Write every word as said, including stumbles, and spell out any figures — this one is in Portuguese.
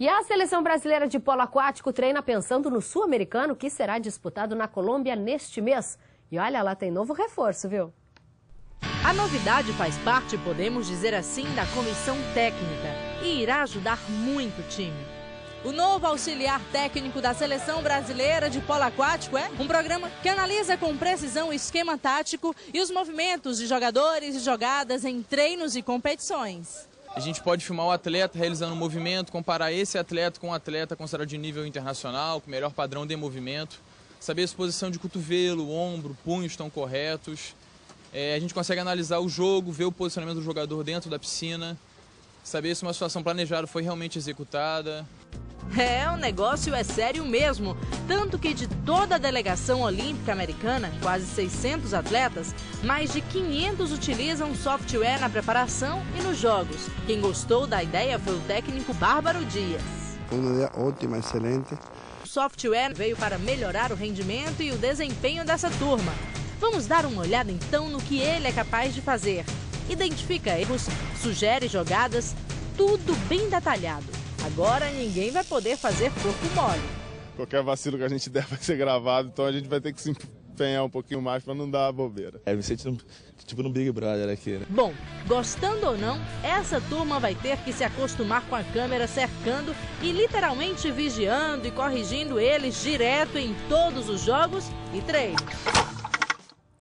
E a seleção brasileira de polo aquático treina pensando no Sul-Americano, que será disputado na Colômbia neste mês. E olha, lá tem novo reforço, viu? A novidade faz parte, podemos dizer assim, da comissão técnica e irá ajudar muito o time. O novo auxiliar técnico da seleção brasileira de polo aquático é um programa que analisa com precisão o esquema tático e os movimentos de jogadores e jogadas em treinos e competições. A gente pode filmar o atleta realizando um movimento, comparar esse atleta com um atleta considerado de nível internacional, com melhor padrão de movimento, saber se a posição de cotovelo, ombro, punho estão corretos. É, a gente consegue analisar o jogo, ver o posicionamento do jogador dentro da piscina, saber se uma situação planejada foi realmente executada. É, o negócio é sério mesmo, tanto que de toda a delegação olímpica americana, quase seiscentos atletas, mais de quinhentos utilizam software na preparação e nos jogos. Quem gostou da ideia foi o técnico Bárbaro Dias. Uma ideia ótima, excelente. O software veio para melhorar o rendimento e o desempenho dessa turma. Vamos dar uma olhada então no que ele é capaz de fazer. Identifica erros, sugere jogadas, tudo bem detalhado. Agora ninguém vai poder fazer corpo mole. Qualquer vacilo que a gente der vai ser gravado, então a gente vai ter que se empenhar um pouquinho mais para não dar bobeira. É, me senti tipo no Big Brother aqui, né? Bom, gostando ou não, essa turma vai ter que se acostumar com a câmera cercando e literalmente vigiando e corrigindo eles direto em todos os jogos e treinos.